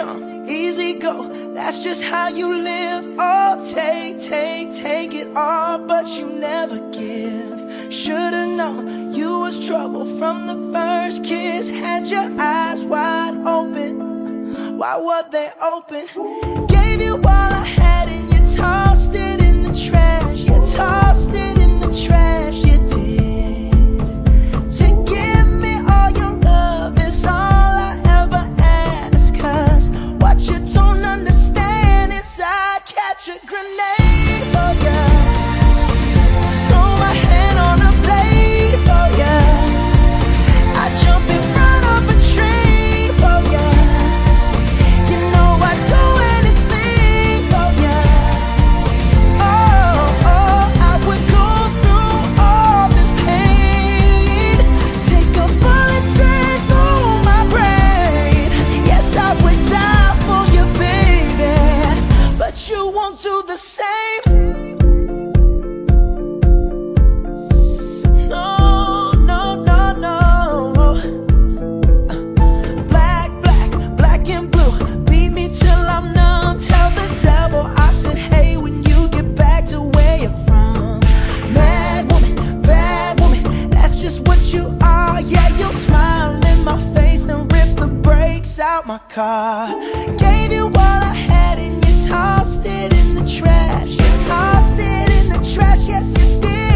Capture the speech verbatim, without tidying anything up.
come, easy go, that's just how you live. Oh, take, take, take it all, but you never give. Should've known you was trouble from the first kiss. Had your eyes wide open, why were they open? Gave you all I had and you tossed it in the trash. You tossed it in the trash, you did. To give me all your love is all I ever ask. Cause what you don't understand is I'd catch a grenade for ya, throw my hand on a blade for ya, I'd jump in front of a train for ya. You know I'd do anything for ya. Oh, oh, I would go through all this pain, take a bullet straight through my brain. Yes, I would die for you, baby, but you won't do the same. No, no, no, no. Black, black, black and blue, beat me till I'm numb. Tell the devil I said hey when you get back to where you're from. Mad woman, bad woman, that's just what you are. Yeah, you'll smile in my face, then rip the brakes out my car. Gave you all I had and you tossed it in the trash. You tossed it in the trash, yes you did.